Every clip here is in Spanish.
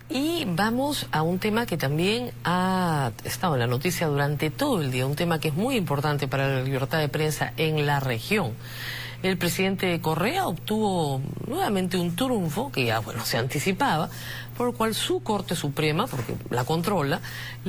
Y vamos a un tema que también ha estado en la noticia durante todo el día, un tema que es muy importante para la libertad de prensa en la región. El presidente Correa obtuvo nuevamente un triunfo que ya, bueno, se anticipaba, por lo cual su Corte Suprema, porque la controla,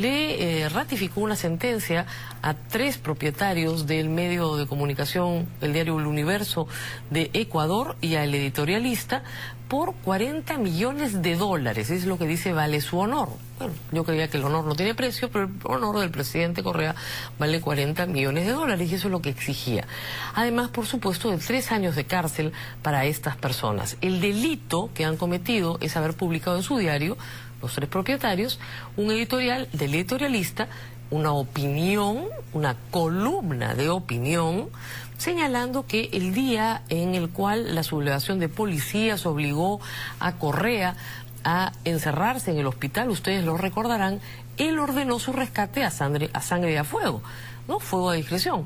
le ratificó una sentencia a 3 propietarios del medio de comunicación, el diario El Universo de Ecuador, y al editorialista por 40 millones de dólares. Es lo que dice vale su honor. Bueno, yo creía que el honor no tiene precio, pero el honor del presidente Correa vale 40 millones de dólares y eso es lo que exigía. Además, por supuesto, de 3 años de cárcel para estas personas. El delito que han cometido es haber publicado en su diario, los 3 propietarios, un editorial del editorialista, una opinión, una columna de opinión, señalando que el día en el cual la sublevación de policías obligó a Correa a encerrarse en el hospital, ustedes lo recordarán, él ordenó su rescate a sangre y a fuego, ¿no? Fuego a discreción.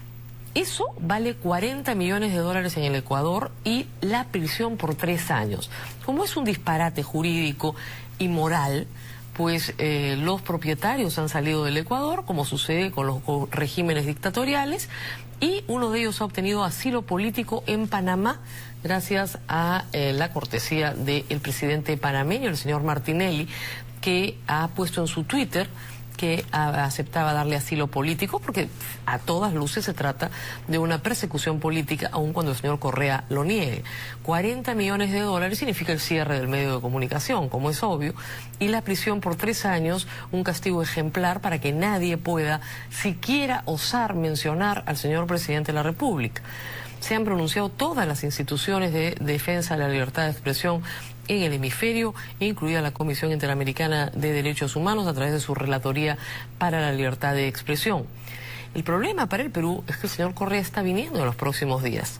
Eso vale 40 millones de dólares en el Ecuador y la prisión por 3 años. Como es un disparate jurídico y moral, pues los propietarios han salido del Ecuador, como sucede con los regímenes dictatoriales, y uno de ellos ha obtenido asilo político en Panamá gracias a la cortesía del presidente panameño, el señor Martinelli, que ha puesto en su Twitter que aceptaba darle asilo político, porque a todas luces se trata de una persecución política, aun cuando el señor Correa lo niegue. 40 millones de dólares significa el cierre del medio de comunicación, como es obvio, y la prisión por 3 años, un castigo ejemplar para que nadie pueda siquiera osar mencionar al señor presidente de la República. Se han pronunciado todas las instituciones de defensa de la libertad de expresión en el hemisferio, incluida la Comisión Interamericana de Derechos Humanos a través de su Relatoría para la Libertad de Expresión. El problema para el Perú es que el señor Correa está viniendo en los próximos días.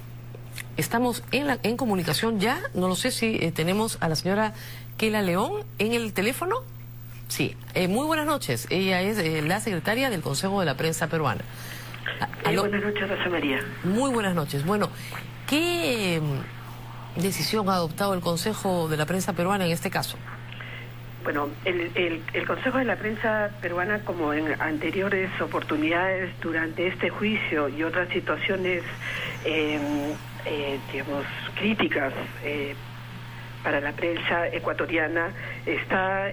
Estamos en comunicación ya, no lo sé si tenemos a la señora Kela León en el teléfono. Sí, muy buenas noches. Ella es la secretaria del Consejo de la Prensa Peruana. Buenas noches, Rosa María. Muy buenas noches. Bueno, ¿qué decisión ha adoptado el Consejo de la Prensa Peruana en este caso? Bueno, el Consejo de la Prensa Peruana, como en anteriores oportunidades durante este juicio y otras situaciones, digamos, críticas para la prensa ecuatoriana, está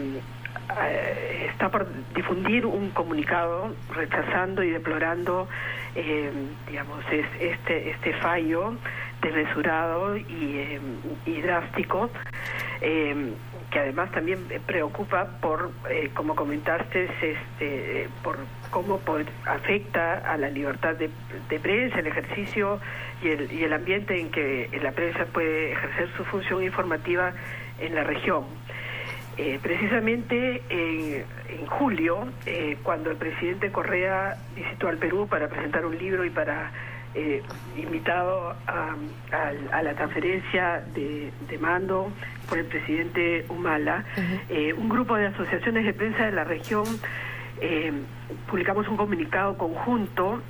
por difundir un comunicado rechazando y deplorando, digamos, este fallo desmesurado y drástico, que además también preocupa por, como comentaste, por cómo afecta a la libertad de prensa, el ejercicio y el ambiente en que la prensa puede ejercer su función informativa en la región. Precisamente en julio, cuando el presidente Correa visitó al Perú para presentar un libro y para invitado a la transferencia de mando por el presidente Humala, un grupo de asociaciones de prensa de la región publicamos un comunicado conjunto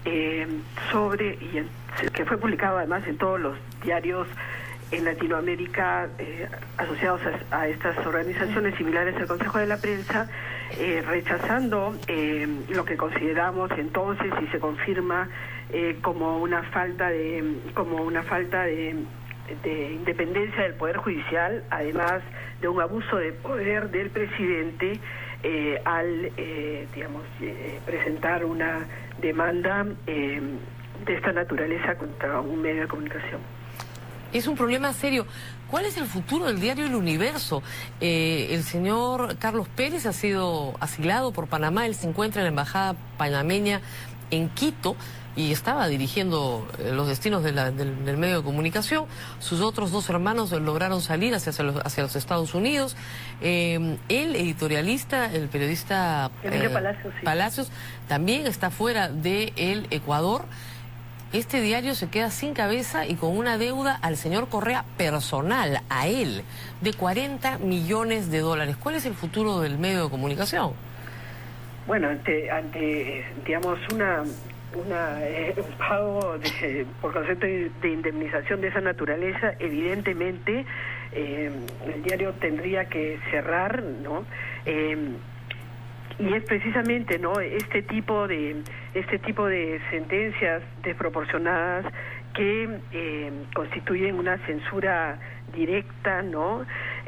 que fue publicado además en todos los diarios en Latinoamérica asociados a estas organizaciones similares al Consejo de la Prensa, rechazando lo que consideramos entonces y se confirma como una falta de independencia del Poder Judicial, además de un abuso de poder del presidente al presentar una demanda de esta naturaleza contra un medio de comunicación. Es un problema serio. ¿Cuál es el futuro del diario El Universo? El señor Carlos Pérez ha sido asilado por Panamá. Él se encuentra en la embajada panameña en Quito y estaba dirigiendo los destinos del medio de comunicación. Sus otros 2 hermanos lograron salir hacia los Estados Unidos. El editorialista, el periodista Palacios, también está fuera del Ecuador. Este diario se queda sin cabeza y con una deuda al señor Correa personal, a él, de 40 millones de dólares. ¿Cuál es el futuro del medio de comunicación? Bueno, ante digamos, un pago por concepto de indemnización de esa naturaleza, evidentemente el diario tendría que cerrar, ¿no? Y es precisamente, ¿no?, este tipo de sentencias desproporcionadas que constituyen una censura directa, ¿no?,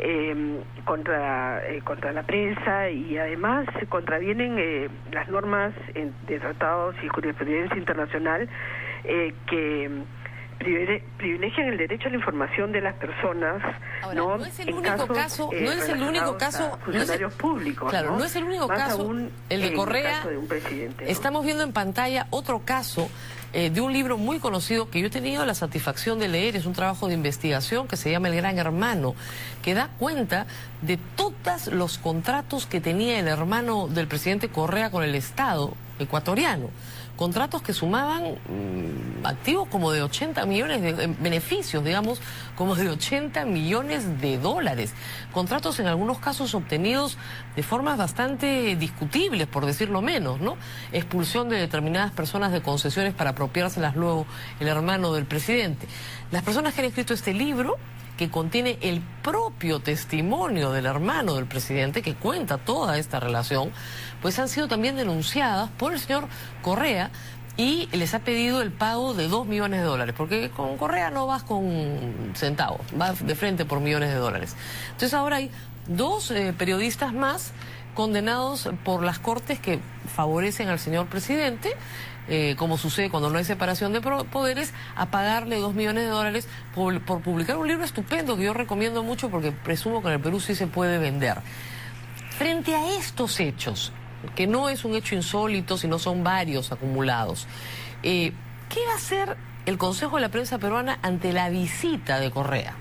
contra la prensa, y además contravienen las normas de tratados y jurisprudencia internacional que privilegian el derecho a la información de las personas. Ahora, no es el único caso, no es el único caso, funcionarios públicos, claro, no es el único caso, aún el de Correa. El caso de un presidente, ¿no? Estamos viendo en pantalla otro caso de un libro muy conocido que yo he tenido la satisfacción de leer. Es un trabajo de investigación que se llama El Gran Hermano, que da cuenta de todos los contratos que tenía el hermano del presidente Correa con el Estado ecuatoriano. Contratos que sumaban activos como de 80 millones de beneficios, digamos, como de 80 millones de dólares. Contratos en algunos casos obtenidos de formas bastante discutibles, por decirlo menos, ¿no? Expulsión de determinadas personas de concesiones para apropiárselas luego el hermano del presidente. Las personas que han escrito este libro, que contiene el propio testimonio del hermano del presidente, que cuenta toda esta relación, pues han sido también denunciadas por el señor Correa y les ha pedido el pago de 2 millones de dólares, porque con Correa no vas con centavos, vas de frente por millones de dólares. Entonces ahora hay 2 periodistas más condenados por las cortes que favorecen al señor presidente, como sucede cuando no hay separación de poderes, a pagarle 2 millones de dólares por publicar un libro estupendo que yo recomiendo mucho, porque presumo que en el Perú sí se puede vender. Frente a estos hechos, que no es un hecho insólito, sino son varios acumulados, ¿qué va a hacer el Consejo de la Prensa Peruana ante la visita de Correa?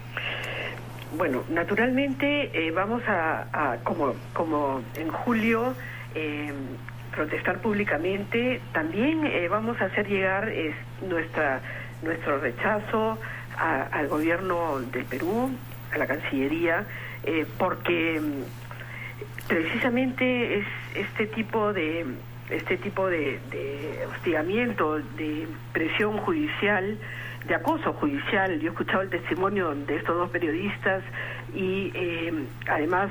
Bueno, naturalmente vamos a como en julio, protestar públicamente. También vamos a hacer llegar nuestro rechazo al gobierno del Perú, a la Cancillería, porque precisamente es este tipo de hostigamiento, de presión judicial, de acoso judicial. Yo he escuchado el testimonio de estos 2 periodistas y además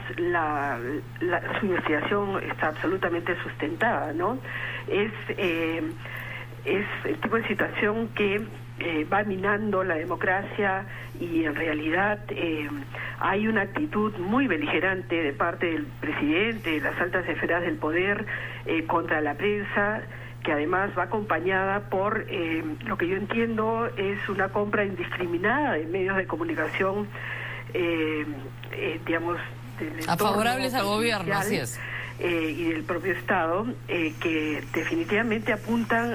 su investigación está absolutamente sustentada, ¿no? Es el tipo de situación que va minando la democracia, y en realidad hay una actitud muy beligerante de parte del presidente, de las altas esferas del poder, contra la prensa, que además va acompañada por lo que yo entiendo es una compra indiscriminada de medios de comunicación, digamos, favorables al gobierno, así es. Y del propio Estado, que definitivamente apuntan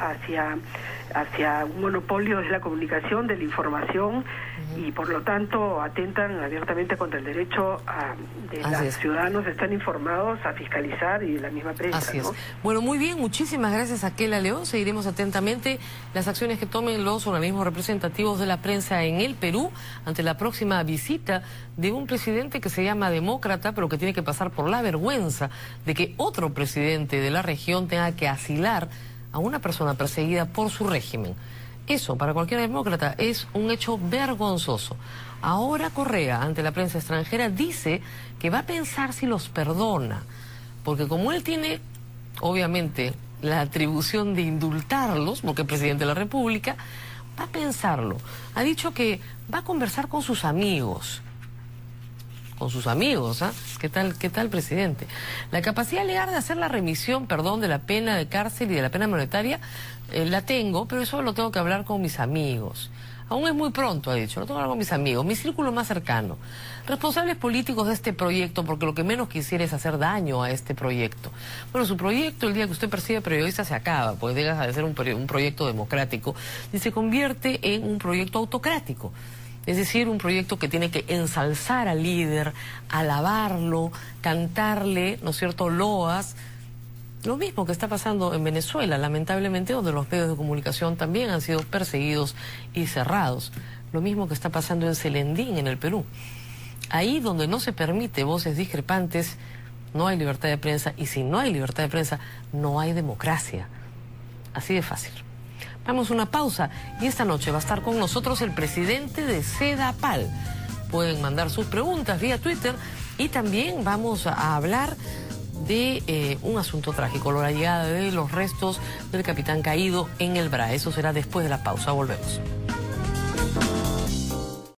hacia un monopolio de la comunicación, de la información, y por lo tanto atentan abiertamente contra el derecho de los ciudadanos a estar informados, a fiscalizar, y de la misma prensa. Así es. ¿No? Bueno, muy bien, muchísimas gracias a Kela León. Seguiremos atentamente las acciones que tomen los organismos representativos de la prensa en el Perú ante la próxima visita de un presidente que se llama demócrata, pero que tiene que pasar por la vergüenza de que otro presidente de la región tenga que asilar a una persona perseguida por su régimen. Eso, para cualquier demócrata, es un hecho vergonzoso. Ahora Correa, ante la prensa extranjera, dice que va a pensar si los perdona, porque como él tiene, obviamente, la atribución de indultarlos, porque es presidente de la República, va a pensarlo. Ha dicho que va a conversar con sus amigos. Con sus amigos, ¿ah? ¿Qué tal, presidente? La capacidad legal de hacer la remisión, de la pena de cárcel y de la pena monetaria, la tengo, pero eso lo tengo que hablar con mis amigos. Aún es muy pronto, ha dicho, lo tengo que hablar con mis amigos, mi círculo más cercano. Responsables políticos de este proyecto, porque lo que menos quisiera es hacer daño a este proyecto. Bueno, su proyecto, el día que usted percibe periodista, se acaba, pues deja de ser un proyecto democrático y se convierte en un proyecto autocrático. Es decir, un proyecto que tiene que ensalzar al líder, alabarlo, cantarle, ¿no es cierto?, loas. Lo mismo que está pasando en Venezuela, lamentablemente, donde los medios de comunicación también han sido perseguidos y cerrados. Lo mismo que está pasando en Selendín, en el Perú. Ahí donde no se permite voces discrepantes, no hay libertad de prensa, y si no hay libertad de prensa, no hay democracia. Así de fácil. Vamos a una pausa y esta noche va a estar con nosotros el presidente de Sedapal. pueden mandar sus preguntas vía Twitter y también vamos a hablar de un asunto trágico, la llegada de los restos del capitán caído en el Bra. Eso será después de la pausa. Volvemos.